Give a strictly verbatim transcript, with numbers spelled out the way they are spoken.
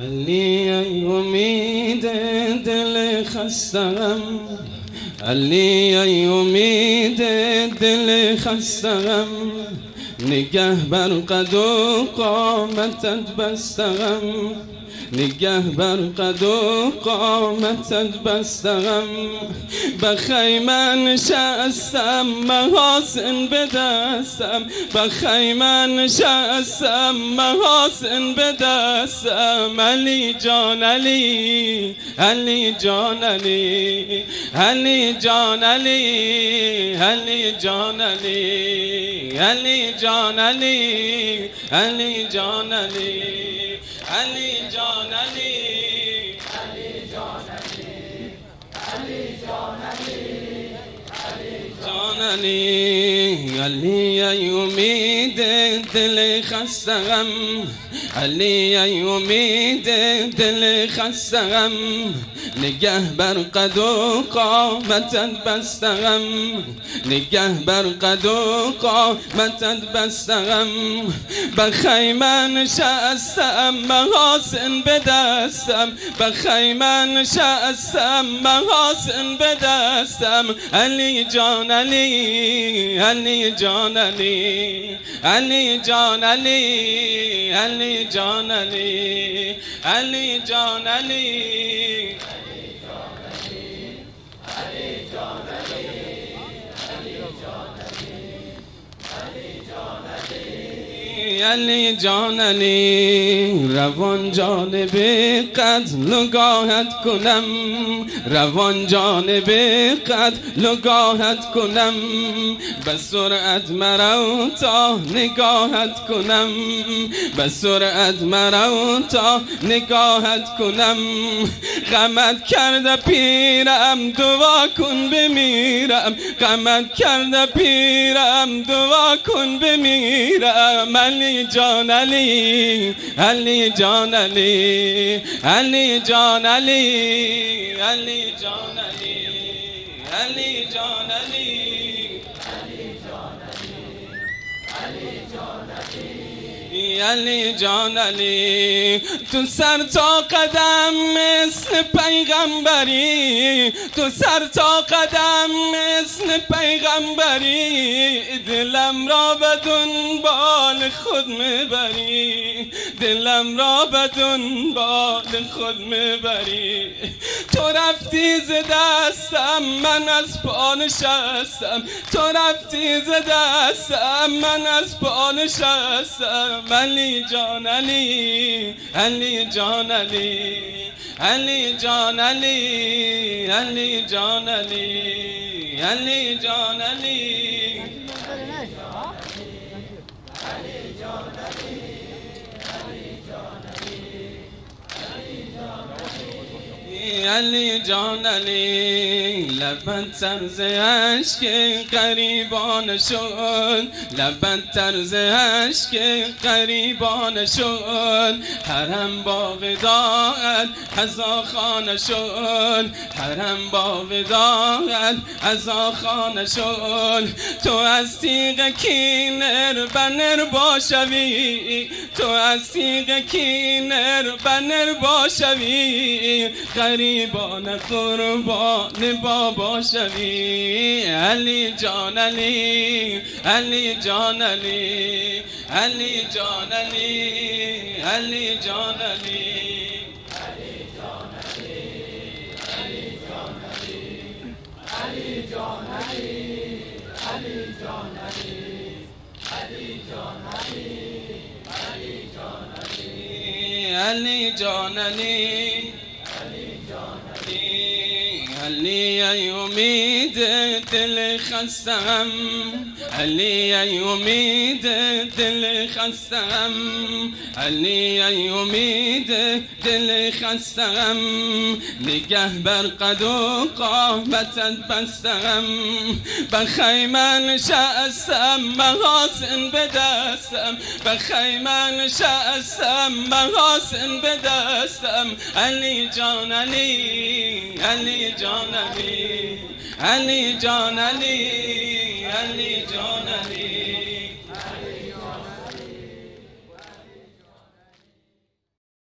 علی ای امید دل خستم، علی ای امید دل خستم، نگه بر قد و قامتت بستم، نگه بر قد و قامتت بستم، بخیمه نشستم محاسن بدستم، بخیمه نشستم محاسن بدستم، علی جان علی، علی جان علی، علی جان علی، علی جان علی، علی جان علی، علی جان علی، علی جان علی، علی جان علی، علی جان علی، علی جان علی، علی ای امید دل خستم، علی ای امید دل خستم، نگه بر قد و قامتت بستم، نگه بر قد و قامتت بستم، بخیمه نشستم محاسن بدستم، بخیمه نشستم محاسن بدستم، علی جان علی، علی جان علی، علی جان علی، علی جان علی، علی جان علی، علی جان علی، روان جانب قتل و گاهت کنم، روان جانب قتل و گاهت کنم، به سرعت مرو تا نگاهت کنم، به سرعت مرو تا نگاهت کنم، غمت کرده پیرم دعا کن بمیرم، غمت کرده پیرم دعا کن بمیرم، علی جان علی، علی جان علی، علی جان علی، علی جان علی، علی جان علی، علی جان علی، تو سر تا قدم مثل پیغمبری، تو سر تا قدم مثل پیغمبری، دلم را به دنبال خود میبری، دلم را به دنبال خود میبری، تو رفتی ز دستم من از پا نشستم، تو رفتی ز دستم من از پا نشستم، علی جان علی، علی جان علی، علی جان علی، علی جان علی، علی جان علی، علی جان علی، لبت طرز عشق غریبان شد، لبت طرز عشق غریبان شد، حرم با وداعت عزا خانه شد، حرم با وداعت عزا خانه شد، تو از تیغ کینر بنر باشوی، تو از تیغ کینر بنر باشوی، غریبان قربان بابا شوی، علی جان علی، علی جان علی، علی جان علی، علی جان علی، علی جان علی، علی جان علی، علی جان علی، علی جان علی، علی جان علی، علی جان علی، علی ای امید دل خستم، علی ای امید دل خستم، علی ای امید دل خستم، نگه بر قد و قامتت بستم، بخیمه نشستم محاسن بدستم، بخیمه نشستم محاسن بدستم، علی جان علی، علی جان علی، علی جان علی، علی جان علی.